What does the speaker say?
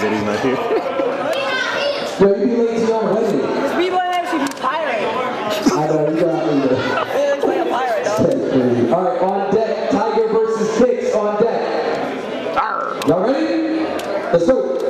that he's not here. Yo, you be late to your wedding. This B-boy actually be pirate. I know, you got me there. He looks like a pirate, dog. Alright, on deck. Tiger versus Kicks on deck. Y'all ready? Let's go.